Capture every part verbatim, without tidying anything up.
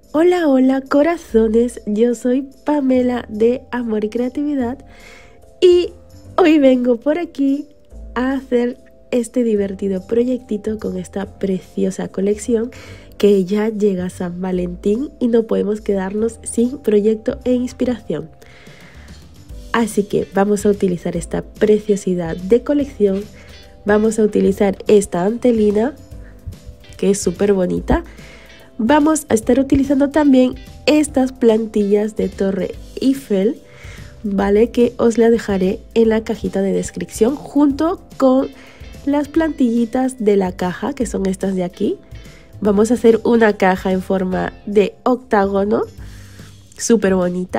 Hola, hola corazones, yo soy Pamela de Amor y Creatividad y hoy vengo por aquí a hacer este divertido proyectito con esta preciosa colección que ya llega a San Valentín y no podemos quedarnos sin proyecto e inspiración. Así que vamos a utilizar esta preciosidad de colección, vamos a utilizar esta antelina que es súper bonita. Vamos a estar utilizando también estas plantillas de Torre Eiffel, ¿vale? Que os la dejaré en la cajita de descripción junto con las plantillitas de la caja, que son estas de aquí. Vamos a hacer una caja en forma de octágono, súper bonita.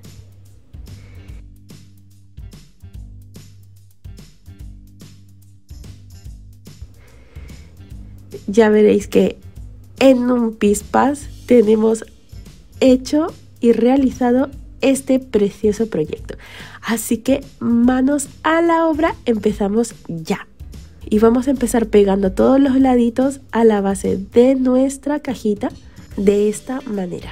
Ya veréis que en un pispas tenemos hecho y realizado este precioso proyecto. Así que manos a la obra, empezamos ya. Y vamos a empezar pegando todos los laditos a la base de nuestra cajita de esta manera.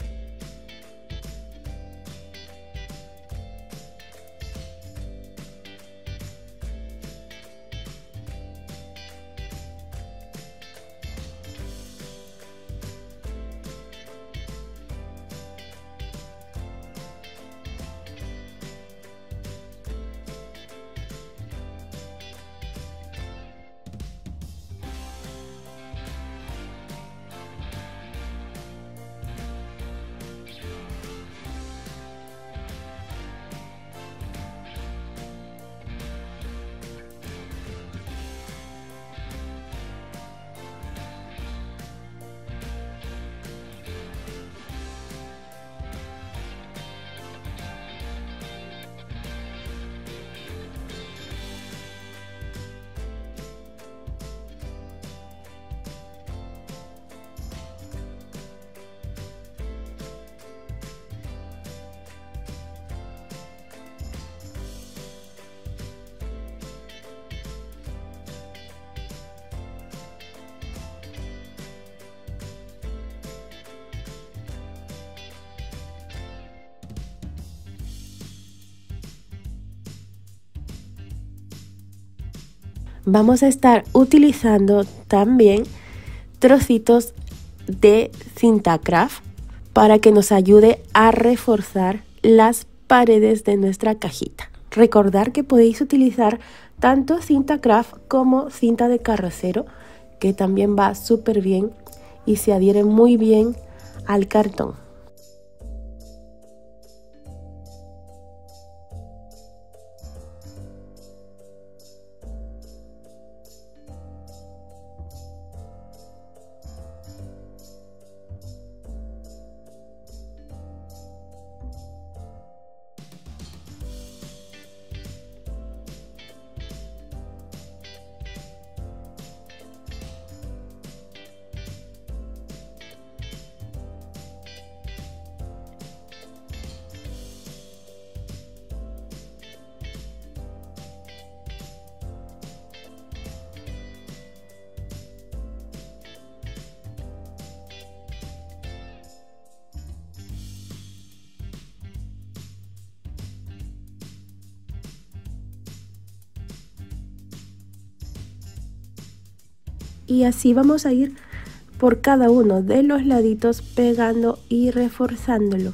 Vamos a estar utilizando también trocitos de cinta craft para que nos ayude a reforzar las paredes de nuestra cajita. Recordar que podéis utilizar tanto cinta craft como cinta de carrocero, que también va súper bien y se adhiere muy bien al cartón. Y así vamos a ir por cada uno de los laditos pegando y reforzándolo.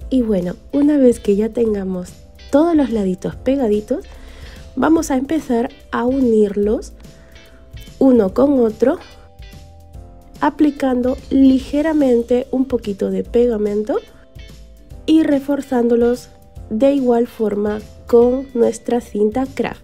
Y bueno, una vez que ya tengamos todos los laditos pegaditos, vamos a empezar a unirlos uno con otro, aplicando ligeramente un poquito de pegamento y reforzándolos de igual forma con nuestra cinta craft.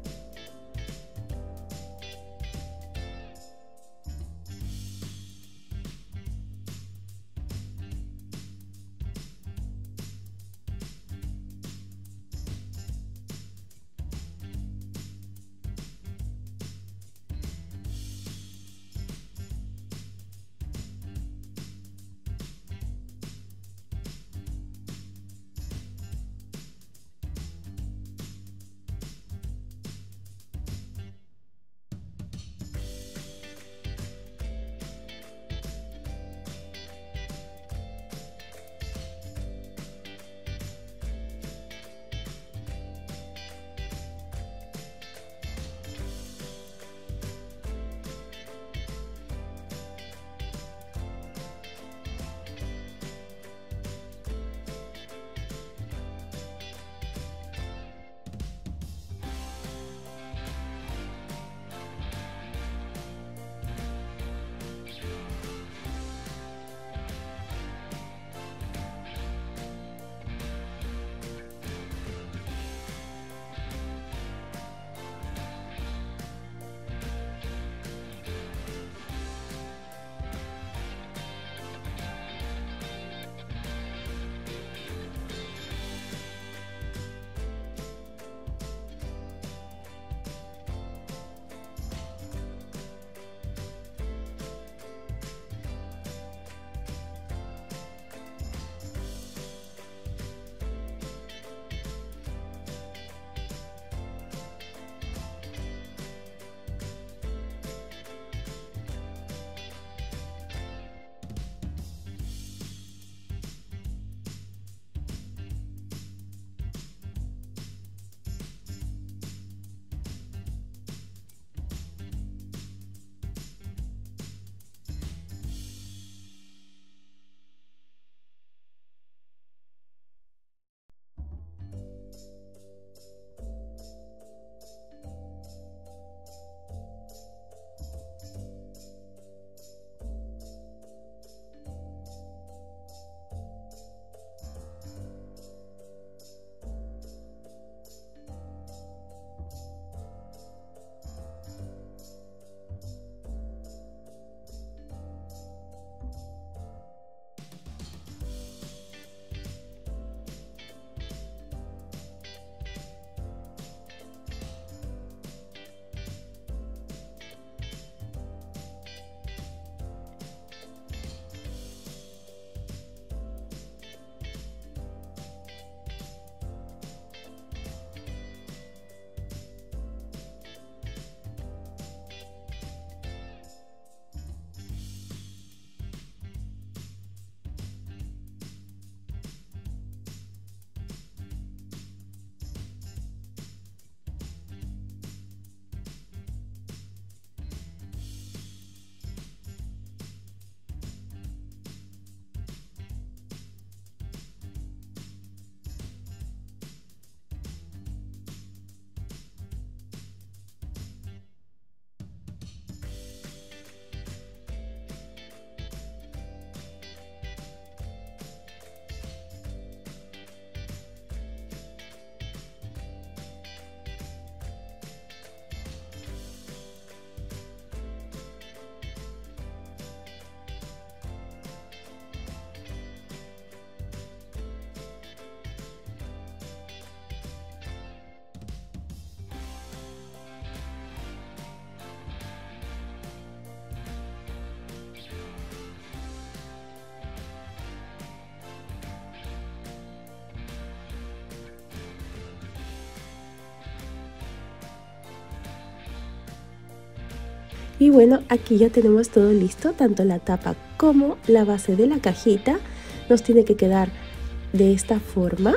Y bueno, aquí ya tenemos todo listo, tanto la tapa como la base de la cajita. Nos tiene que quedar de esta forma.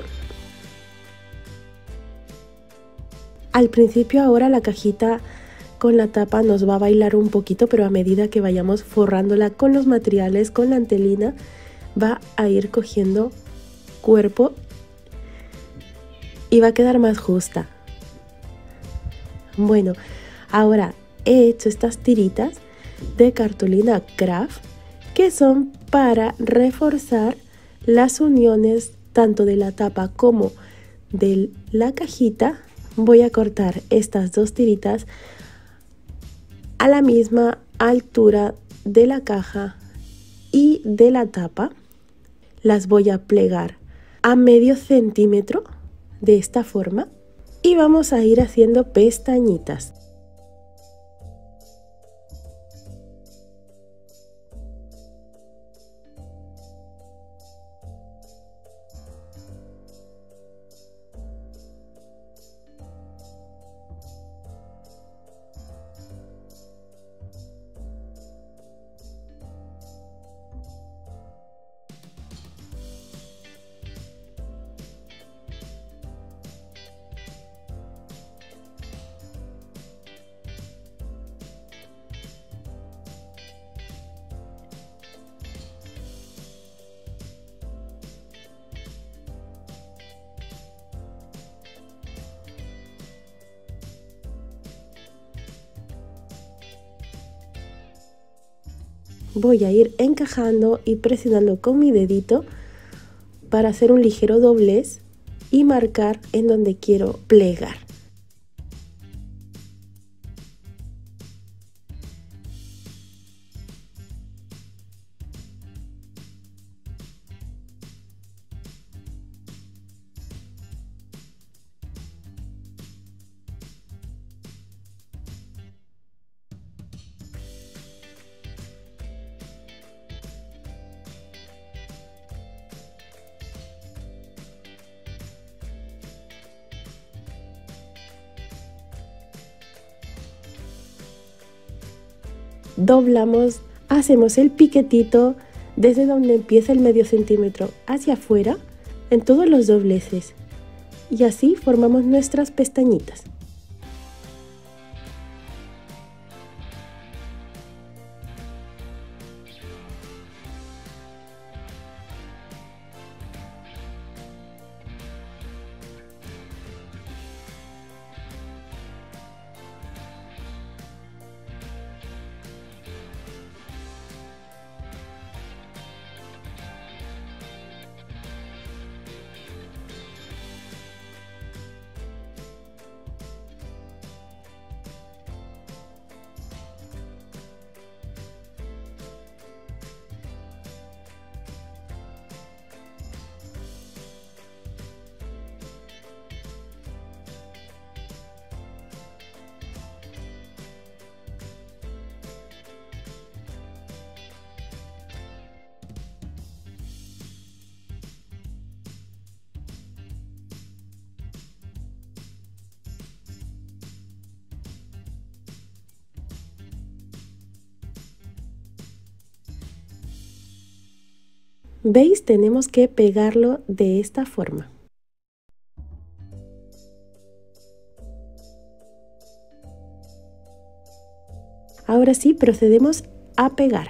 Al principio ahora la cajita con la tapa nos va a bailar un poquito, pero a medida que vayamos forrándola con los materiales, con la antelina, va a ir cogiendo cuerpo y va a quedar más justa. Bueno, ahora he hecho estas tiritas de cartulina craft que son para reforzar las uniones tanto de la tapa como de la cajita. Voy a cortar estas dos tiritas a la misma altura de la caja y de la tapa. Las voy a plegar a medio centímetro de esta forma y vamos a ir haciendo pestañitas. Voy a ir encajando y presionando con mi dedito para hacer un ligero doblez y marcar en donde quiero plegar. Doblamos, hacemos el piquetito desde donde empieza el medio centímetro hacia afuera en todos los dobleces y así formamos nuestras pestañitas. ¿Veis? Tenemos que pegarlo de esta forma. Ahora sí, procedemos a pegar.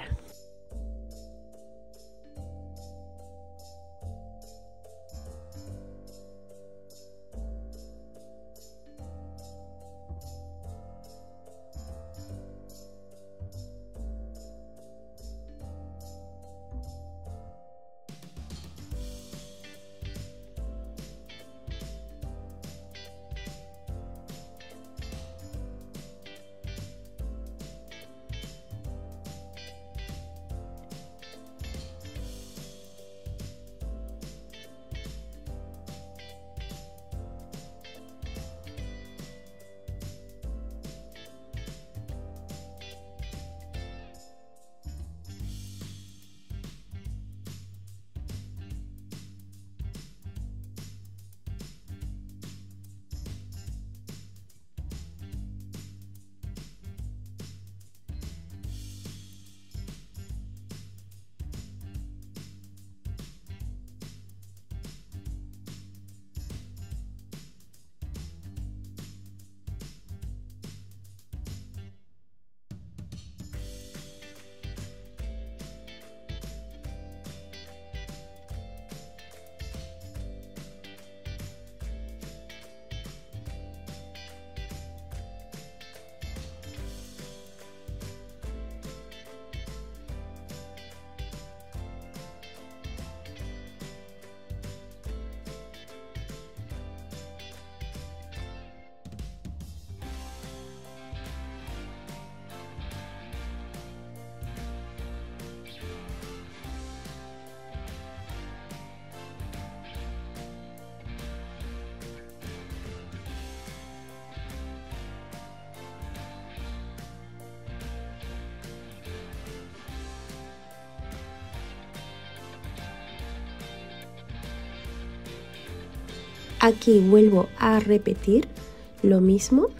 Aquí vuelvo a repetir lo mismo.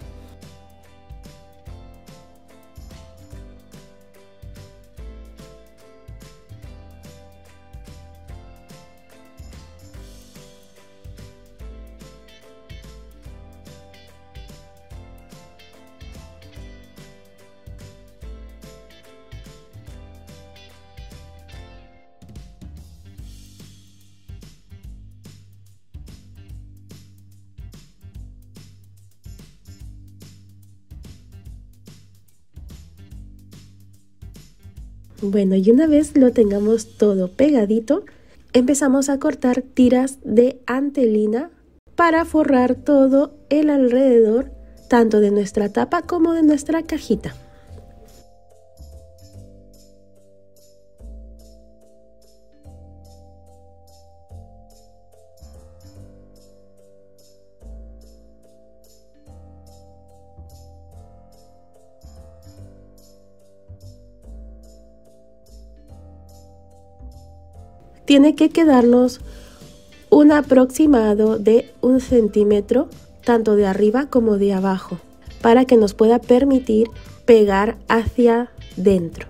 Bueno, y una vez lo tengamos todo pegadito, empezamos a cortar tiras de antelina para forrar todo el alrededor, tanto de nuestra tapa como de nuestra cajita. Tiene que quedarnos un aproximado de un centímetro, tanto de arriba como de abajo, para que nos pueda permitir pegar hacia dentro.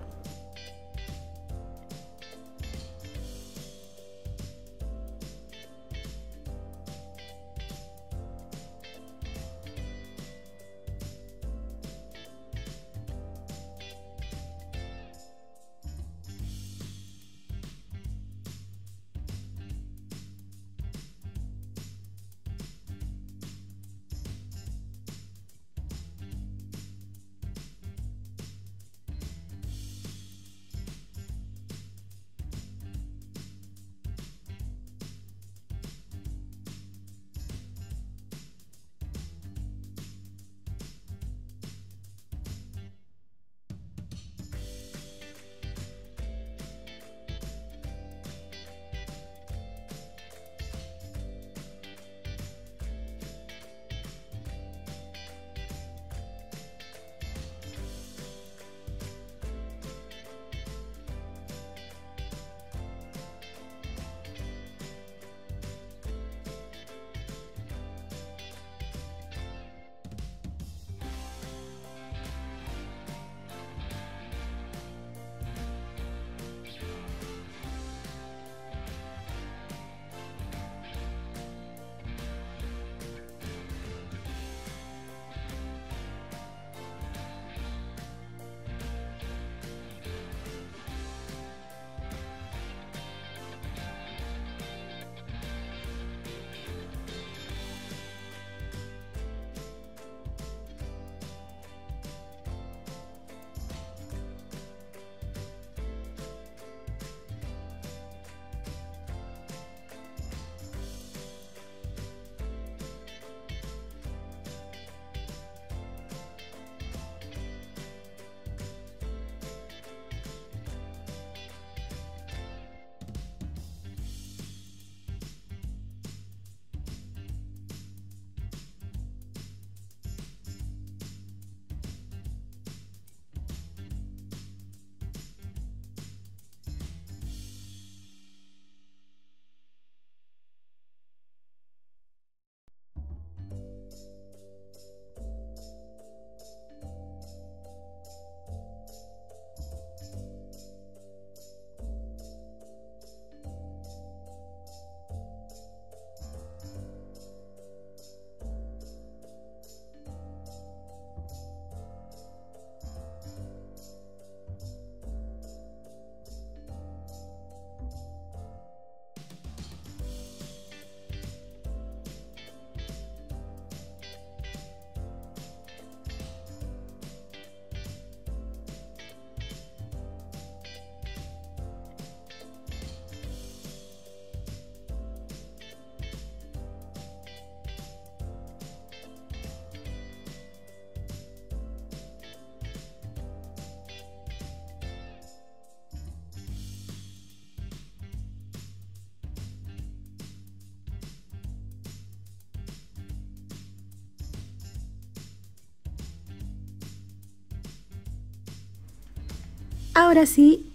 Ahora sí,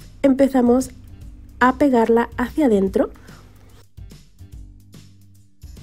empezamos a pegarla hacia adentro.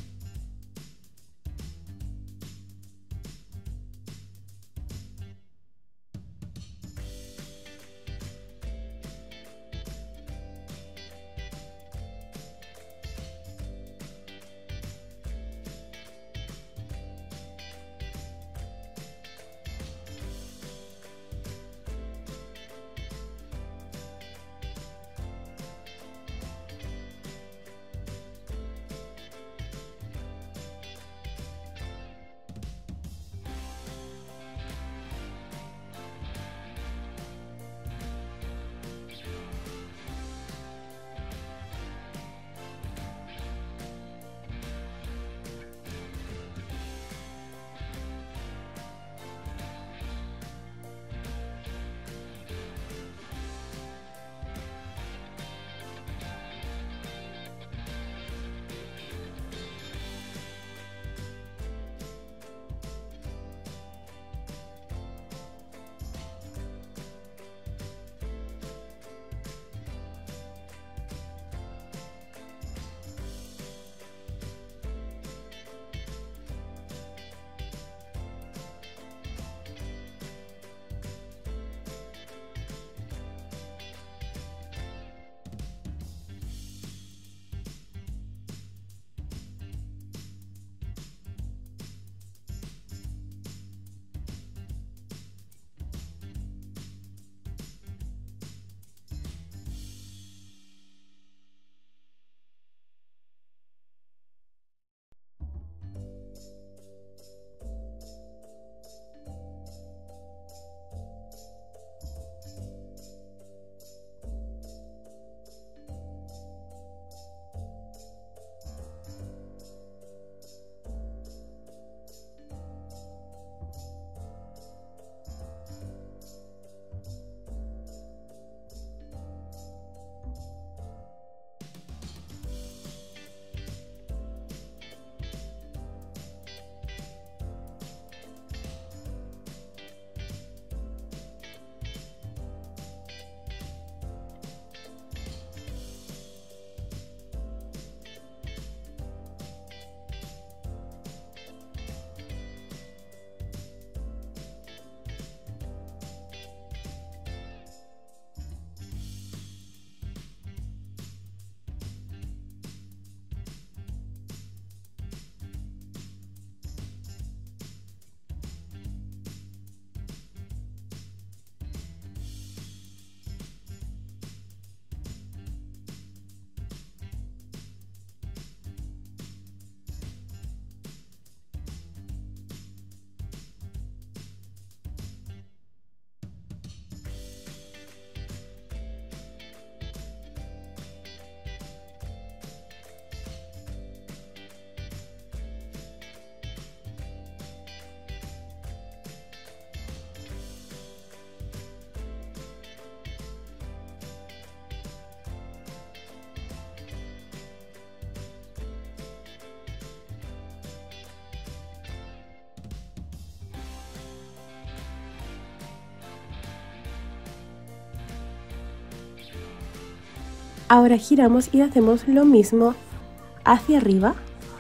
Ahora giramos y hacemos lo mismo hacia arriba.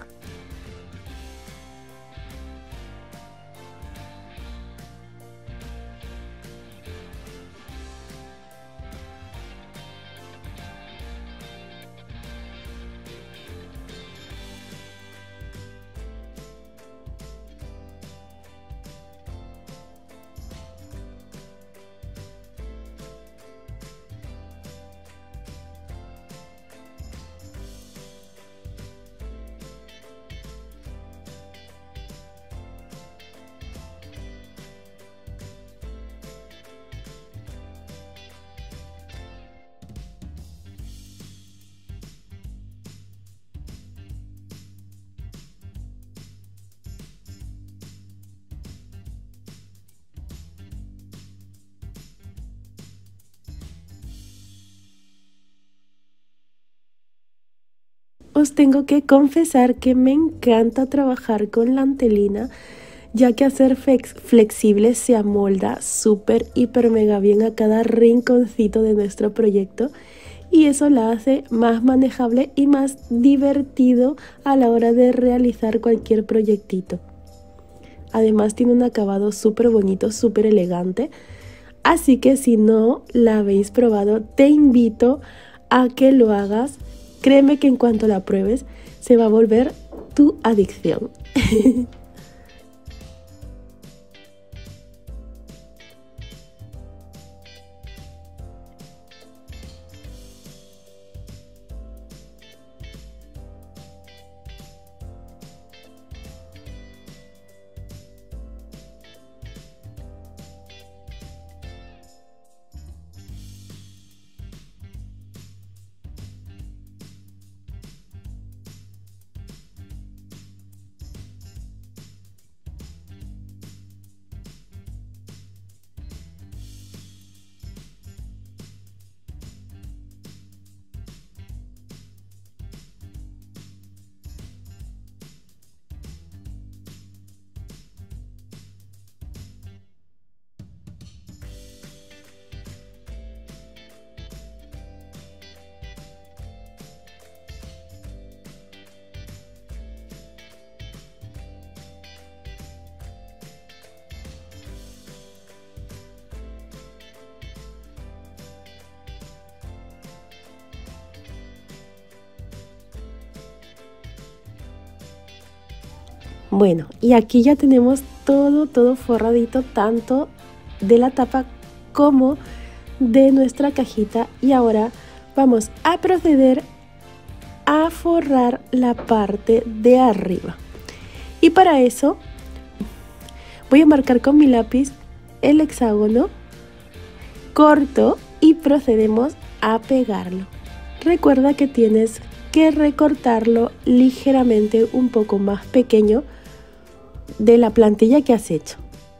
Os tengo que confesar que me encanta trabajar con la antelina, ya que hacer flexible se amolda súper, hiper, mega bien a cada rinconcito de nuestro proyecto y eso la hace más manejable y más divertido a la hora de realizar cualquier proyectito. Además tiene un acabado súper bonito, súper elegante, así que si no la habéis probado, te invito a que lo hagas. Créeme que en cuanto la pruebes, se va a volver tu adicción. Bueno, y aquí ya tenemos todo, todo forradito, tanto de la tapa como de nuestra cajita. Y ahora vamos a proceder a forrar la parte de arriba. Y para eso voy a marcar con mi lápiz el hexágono, corto y procedemos a pegarlo. Recuerda que tienes que recortarlo ligeramente un poco más pequeño de la plantilla que has hecho.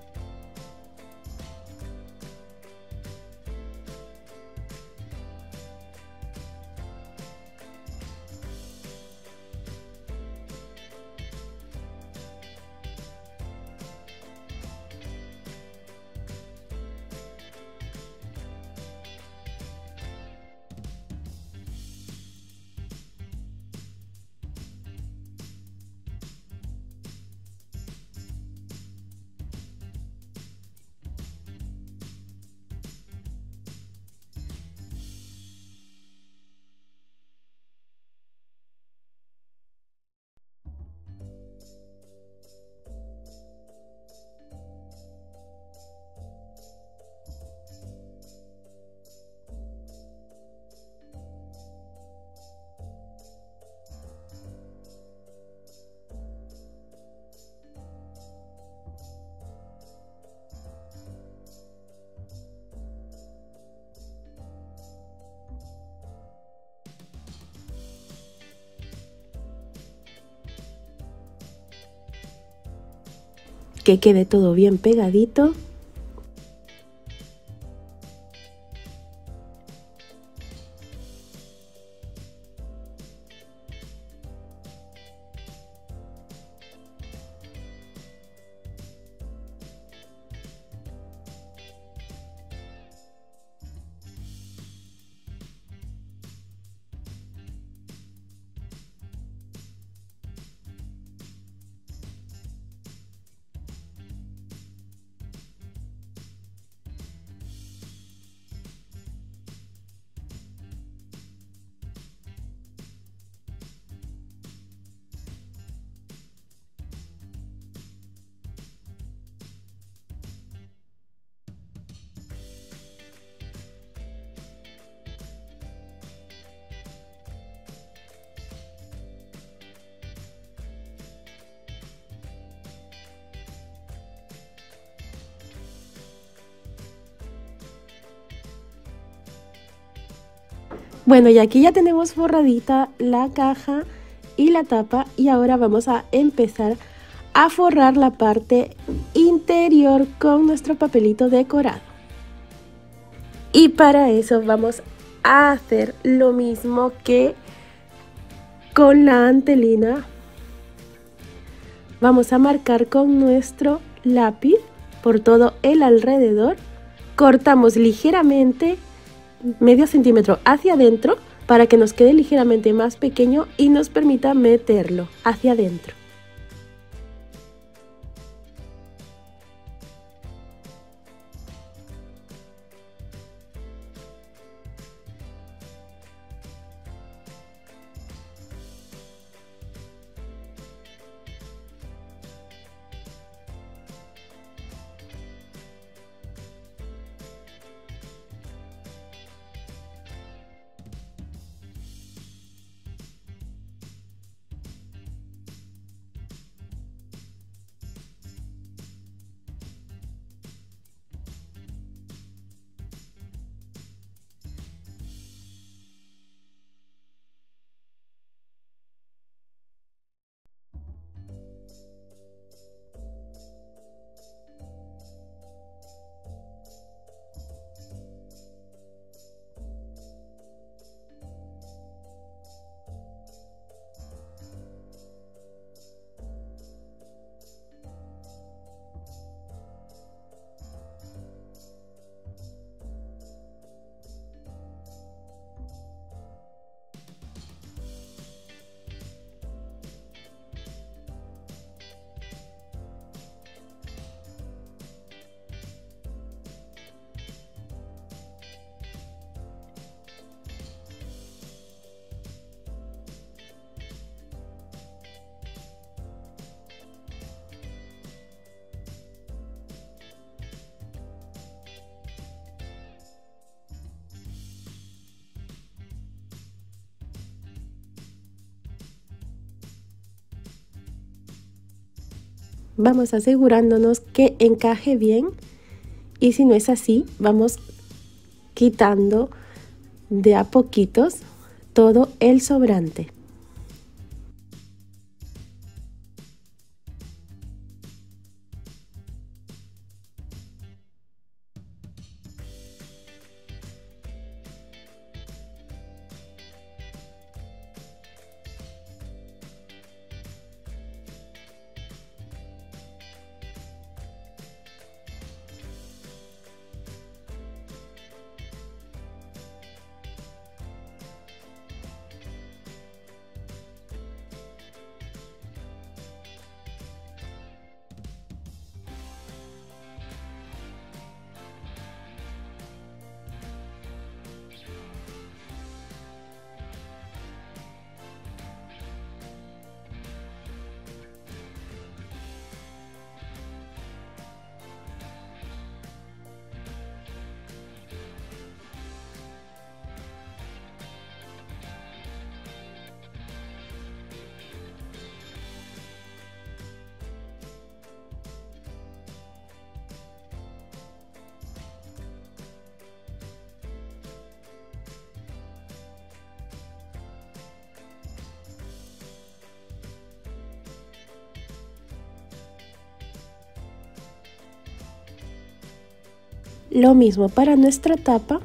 Que quede todo bien pegadito. Bueno, y aquí ya tenemos forradita la caja y la tapa, y ahora vamos a empezar a forrar la parte interior con nuestro papelito decorado. Y para eso vamos a hacer lo mismo que con la antelina. Vamos a marcar con nuestro lápiz por todo el alrededor. Cortamos ligeramente medio centímetro hacia adentro para que nos quede ligeramente más pequeño y nos permita meterlo hacia adentro. Vamos asegurándonos que encaje bien, y si no es así, vamos quitando de a poquitos todo el sobrante. Lo mismo para nuestra tapa.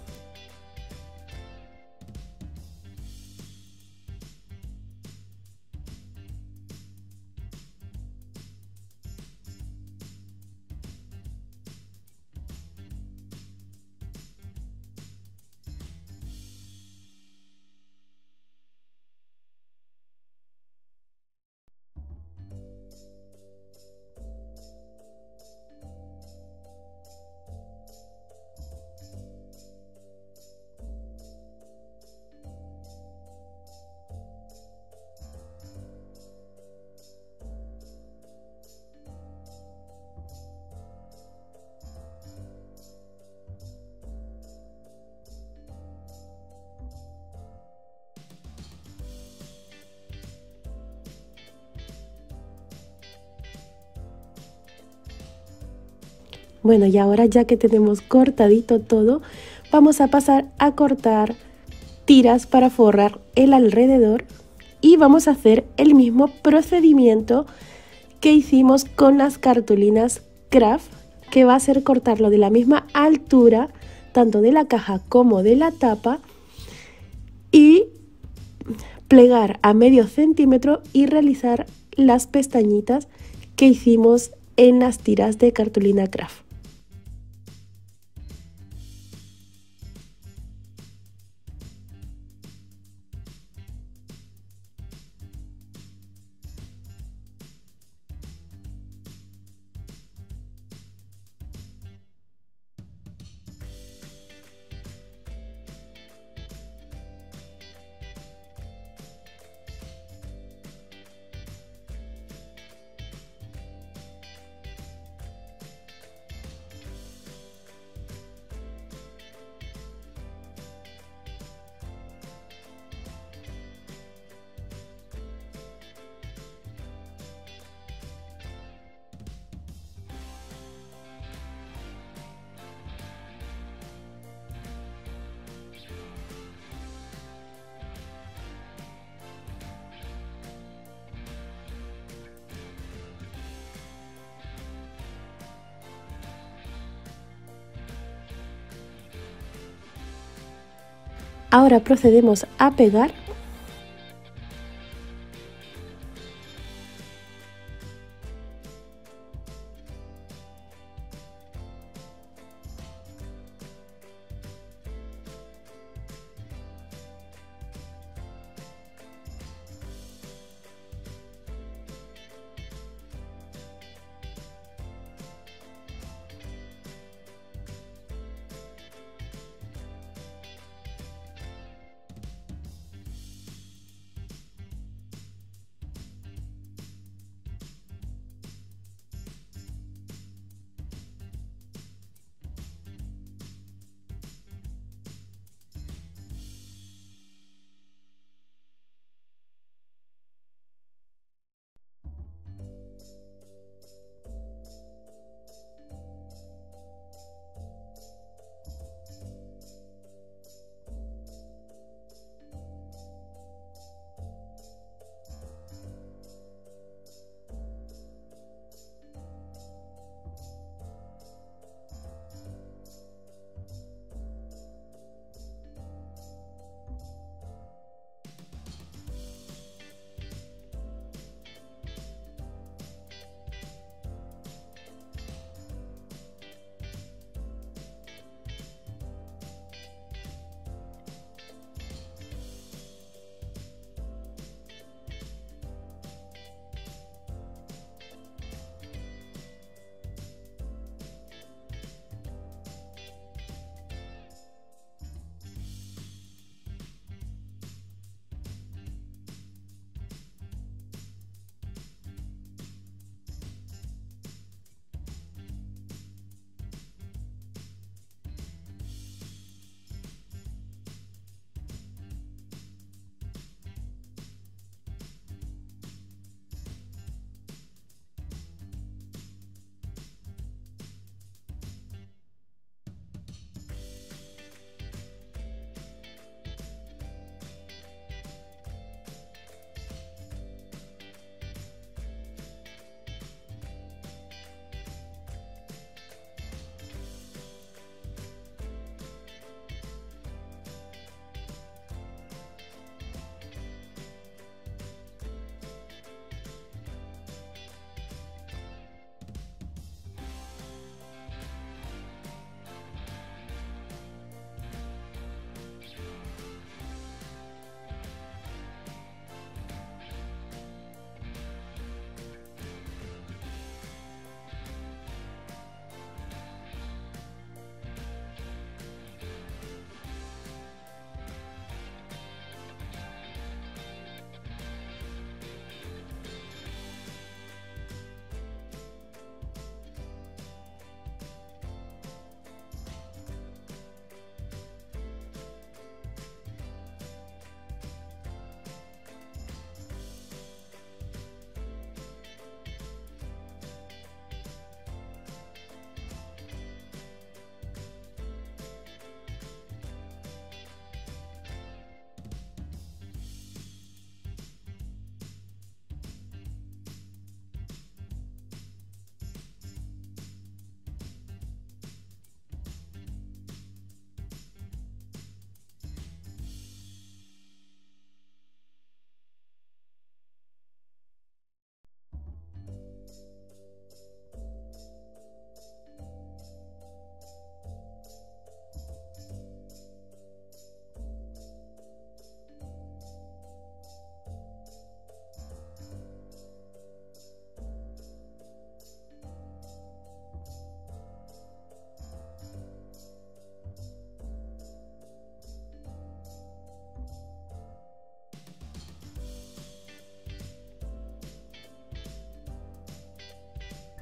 Bueno, y ahora ya que tenemos cortadito todo, vamos a pasar a cortar tiras para forrar el alrededor y vamos a hacer el mismo procedimiento que hicimos con las cartulinas craft, que va a ser cortarlo de la misma altura tanto de la caja como de la tapa y plegar a medio centímetro y realizar las pestañitas que hicimos en las tiras de cartulina craft. Ahora procedemos a pegar.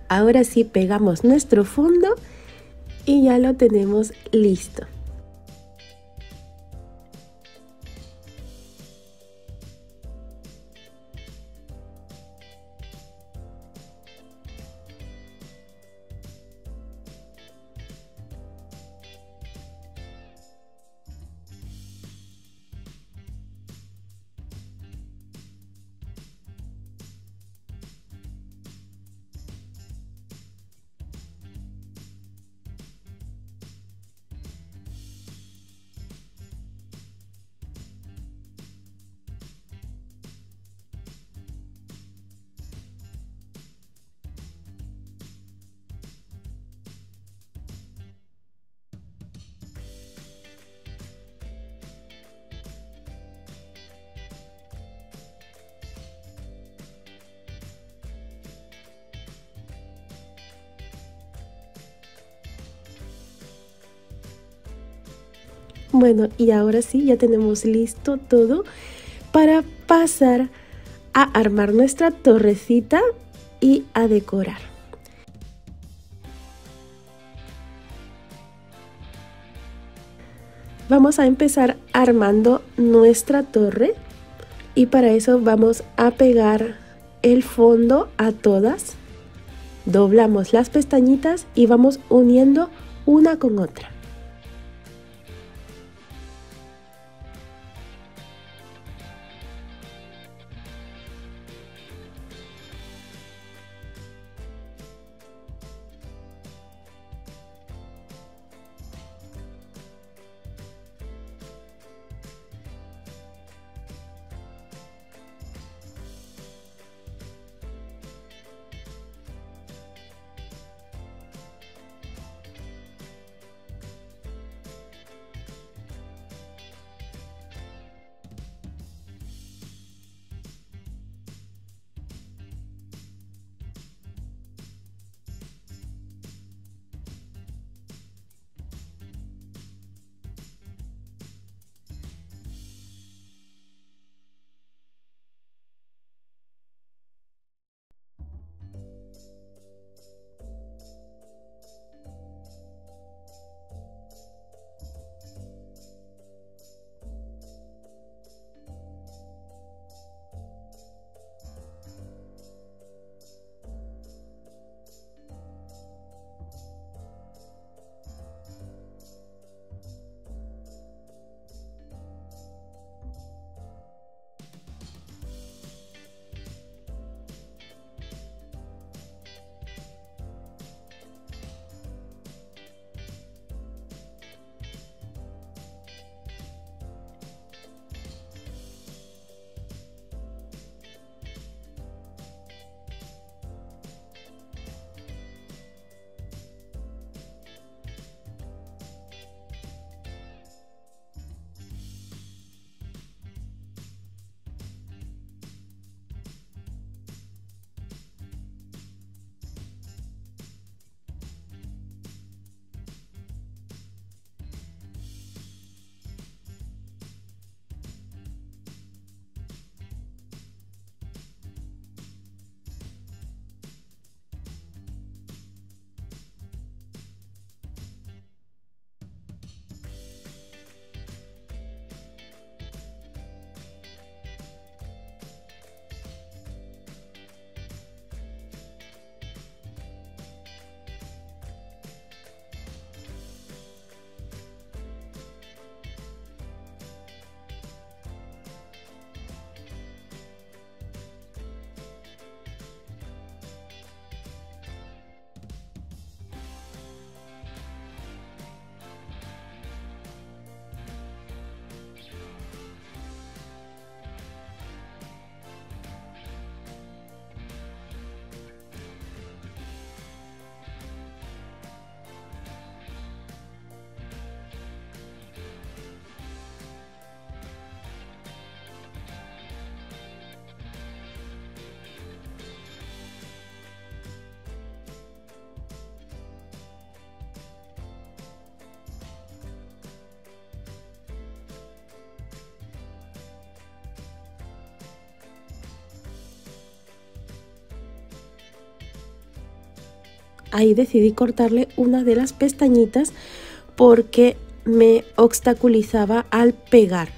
Ahora sí pegamos nuestro fondo y ya lo tenemos listo. Bueno, y ahora sí, ya tenemos listo todo para pasar a armar nuestra torrecita y a decorar. Vamos a empezar armando nuestra torre y para eso vamos a pegar el fondo a todas. Doblamos las pestañitas y vamos uniendo una con otra. ahí decidí cortarle una de las pestañitas porque me obstaculizaba al pegar.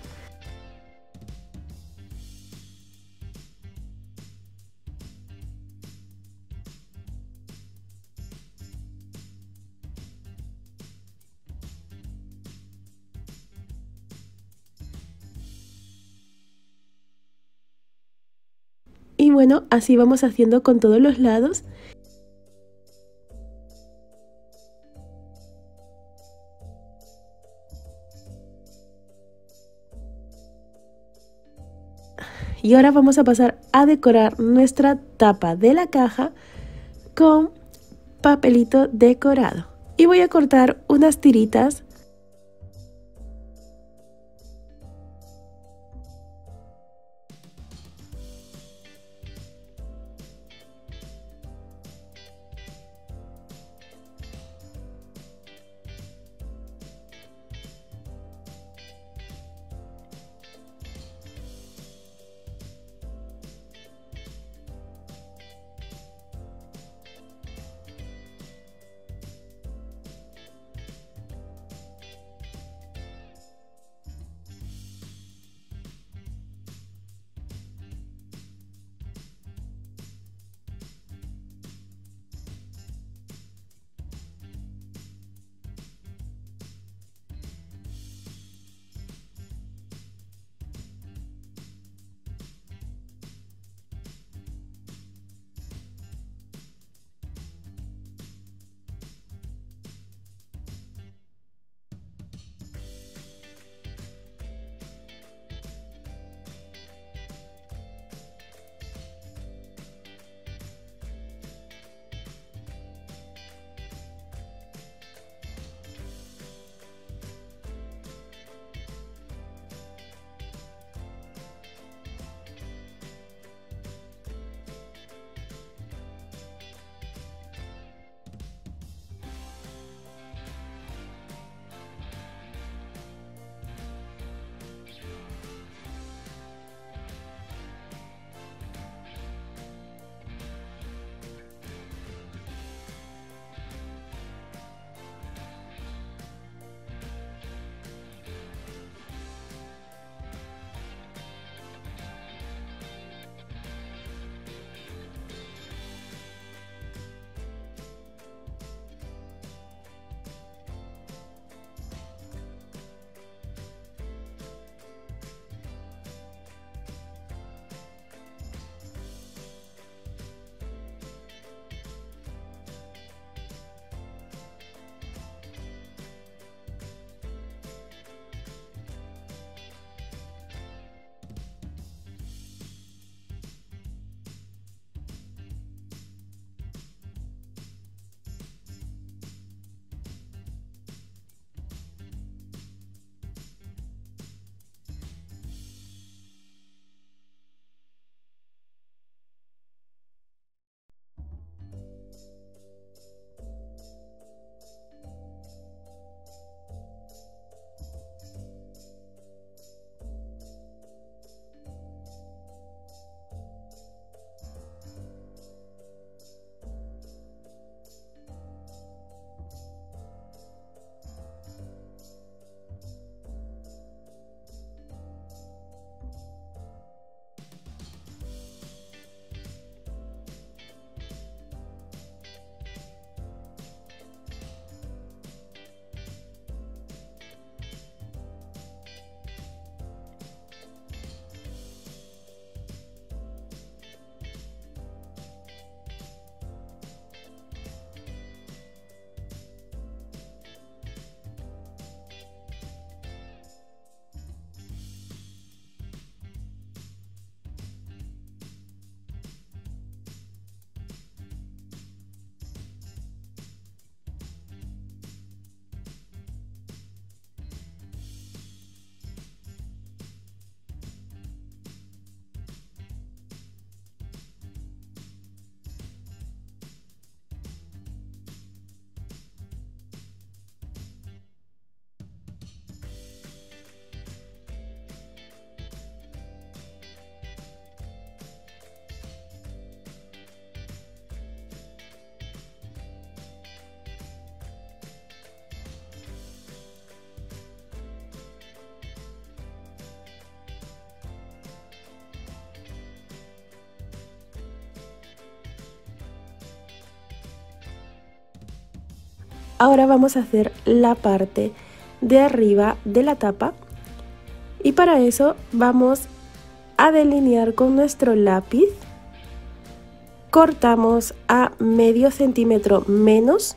Y bueno, así vamos haciendo con todos los lados. Y ahora vamos a pasar a decorar nuestra tapa de la caja con papelito decorado. Y voy a cortar unas tiritas . ahora vamos a hacer la parte de arriba de la tapa y para eso vamos a delinear con nuestro lápiz. Cortamos a medio centímetro menos.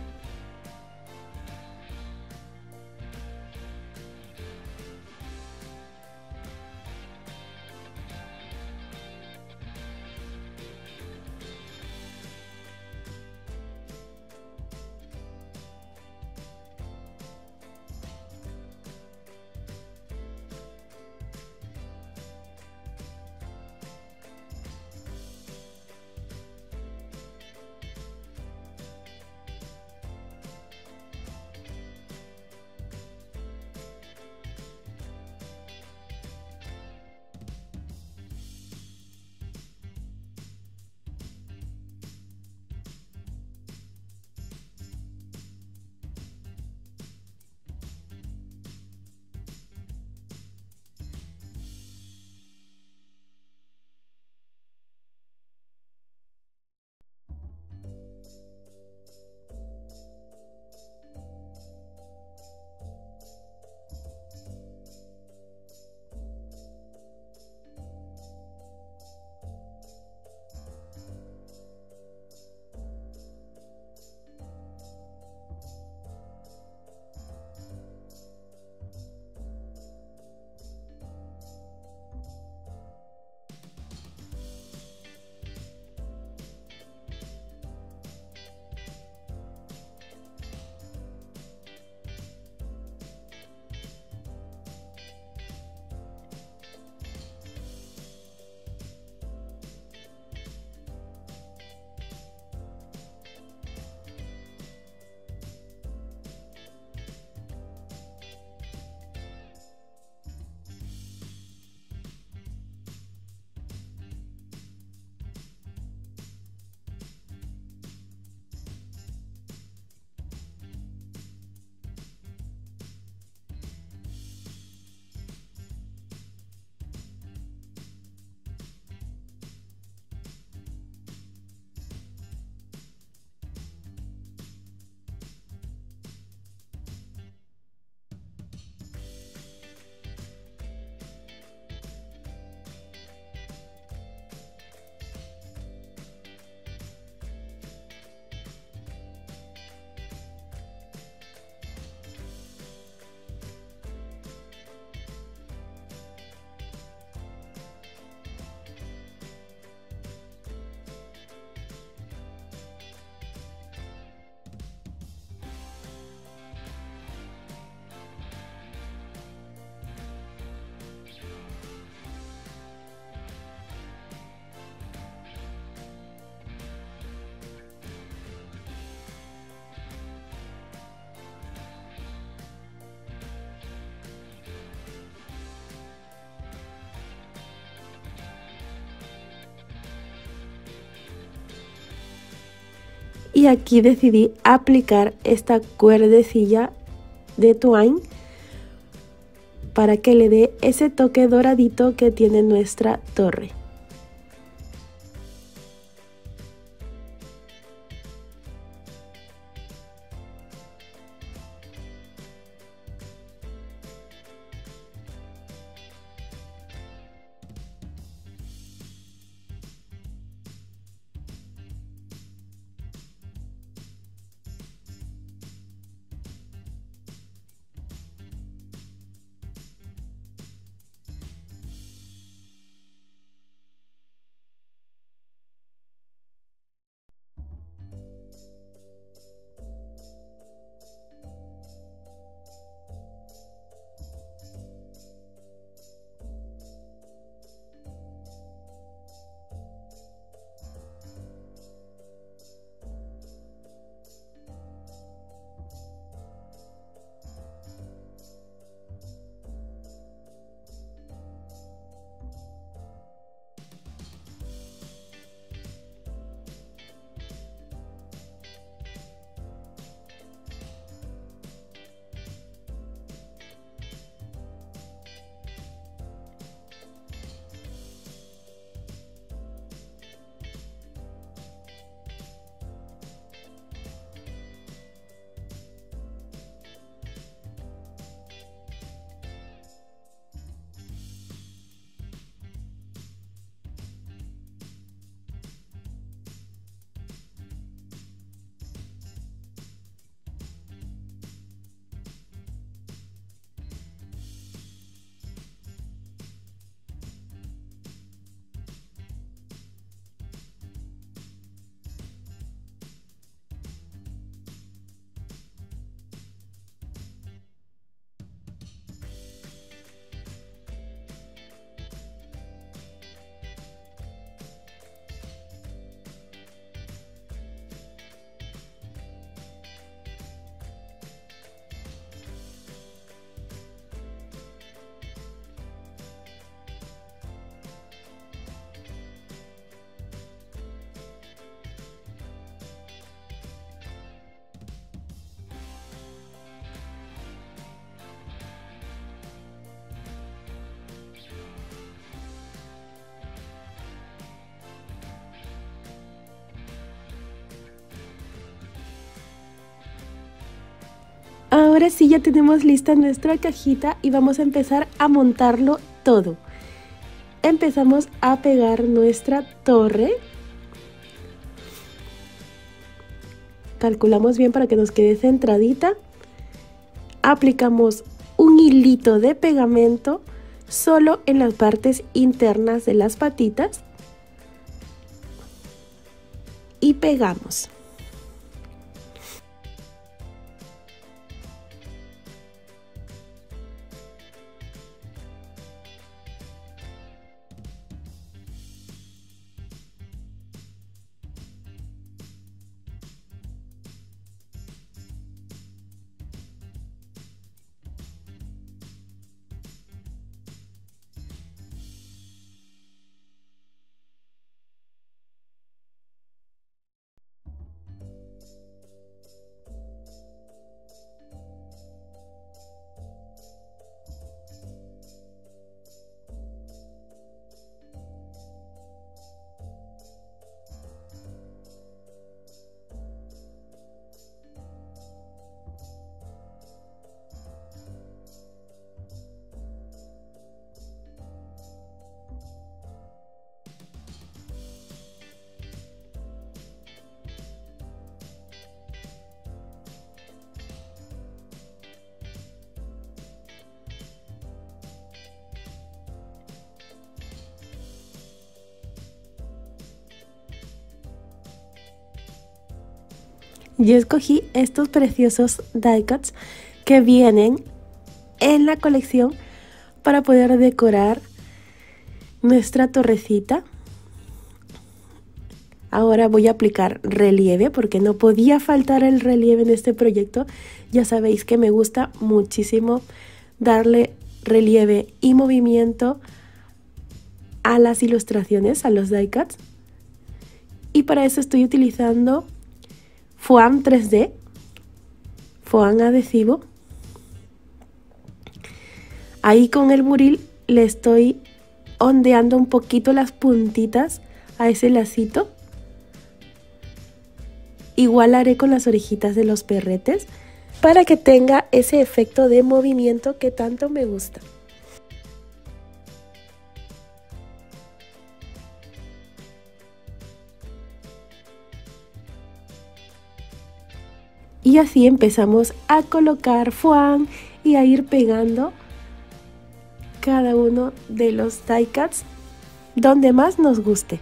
Y aquí decidí aplicar esta cuerdecilla de twine para que le dé ese toque doradito que tiene nuestra torre. ahora sí ya tenemos lista nuestra cajita y vamos a empezar a montarlo todo. Empezamos a pegar nuestra torre. Calculamos bien para que nos quede centradita. Aplicamos un hilito de pegamento solo en las partes internas de las patitas y pegamos. Yo escogí estos preciosos die cuts que vienen en la colección para poder decorar nuestra torrecita. Ahora voy a aplicar relieve porque no podía faltar el relieve en este proyecto. Ya sabéis que me gusta muchísimo darle relieve y movimiento a las ilustraciones, a los die cuts. Y para eso estoy utilizando foam tres D, foam adhesivo. Ahí con el buril le estoy ondeando un poquito las puntitas a ese lacito. Igual haré con las orejitas de los perretes para que tenga ese efecto de movimiento que tanto me gusta. Y así empezamos a colocar foam y a ir pegando cada uno de los die cuts donde más nos guste.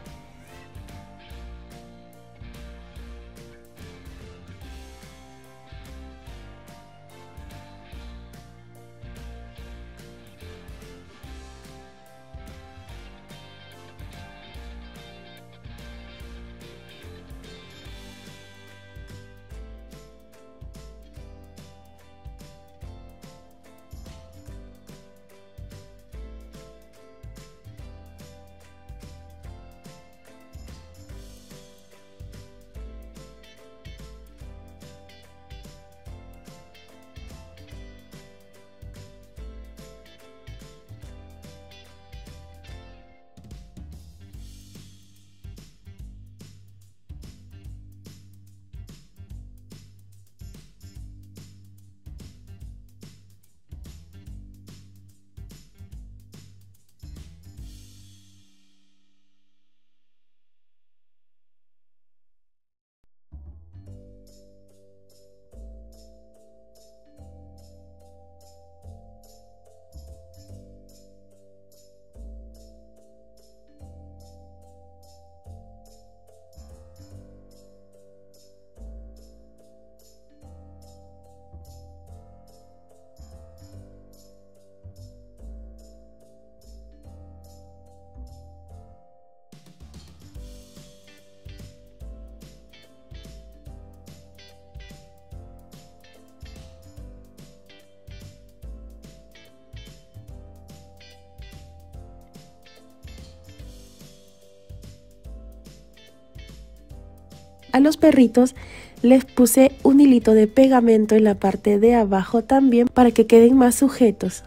A los perritos les puse un hilito de pegamento en la parte de abajo también para que queden más sujetos.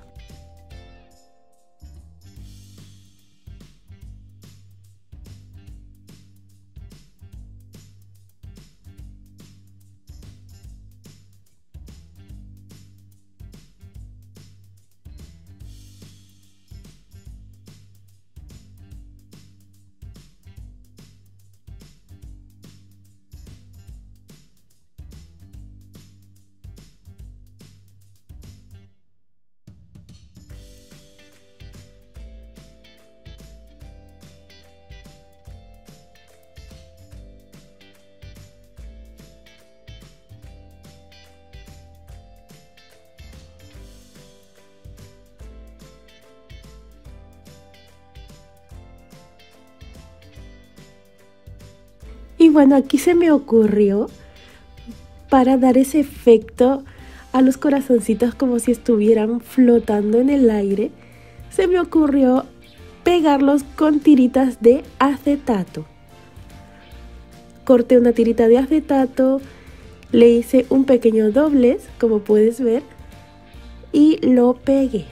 bueno, aquí se me ocurrió, para dar ese efecto a los corazoncitos como si estuvieran flotando en el aire, se me ocurrió pegarlos con tiritas de acetato. Corté una tirita de acetato, le hice un pequeño doblez, como puedes ver, y lo pegué.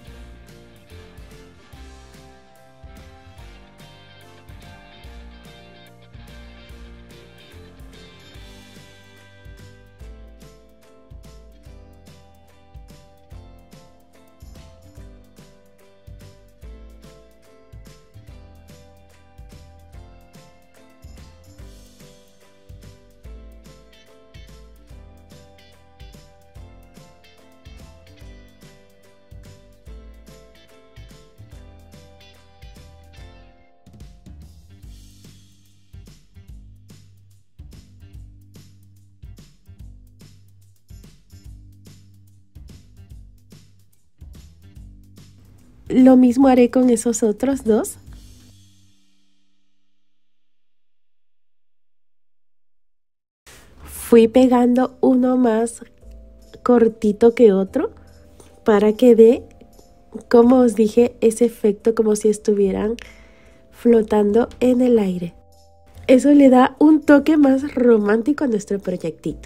Lo mismo haré con esos otros dos. Fui pegando uno más cortito que otro para que dé, como os dije, ese efecto como si estuvieran flotando en el aire. Eso le da un toque más romántico a nuestro proyectito.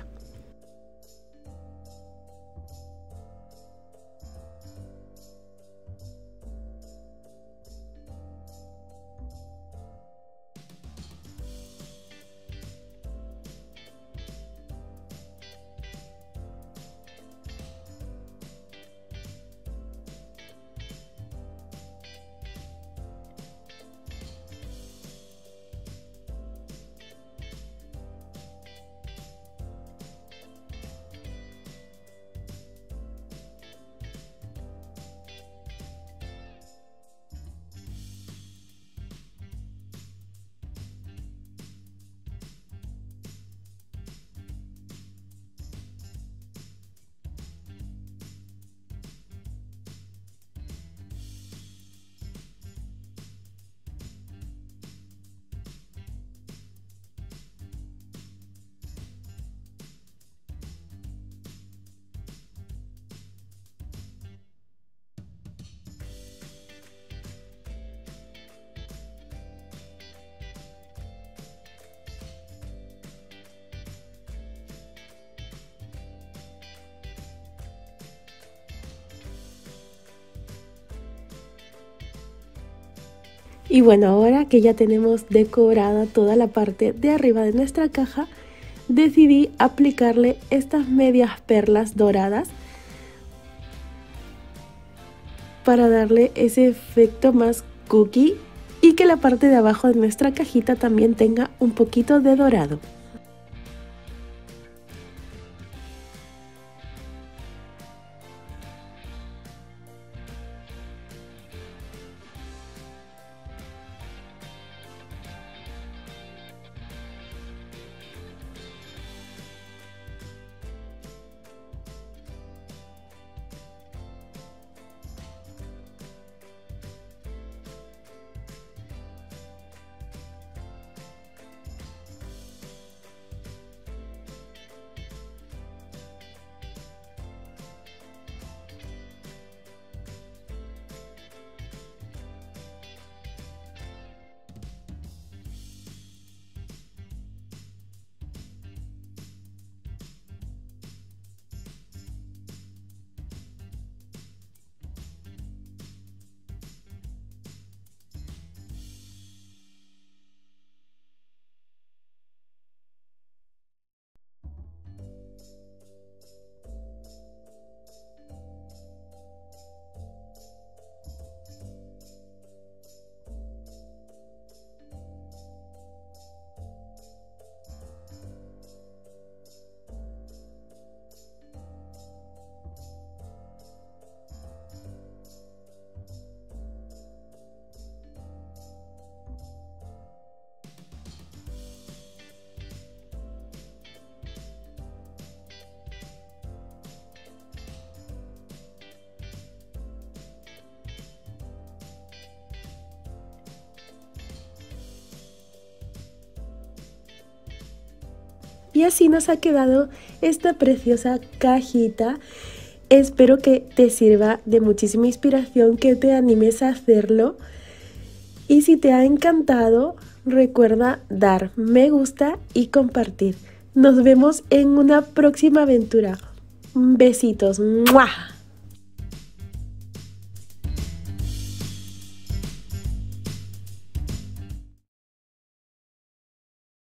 Y bueno, ahora que ya tenemos decorada toda la parte de arriba de nuestra caja, decidí aplicarle estas medias perlas doradas para darle ese efecto más cookie y que la parte de abajo de nuestra cajita también tenga un poquito de dorado. Y así nos ha quedado esta preciosa cajita. Espero que te sirva de muchísima inspiración, que te animes a hacerlo. Y si te ha encantado, recuerda dar me gusta y compartir. Nos vemos en una próxima aventura. Besitos. ¡Mua!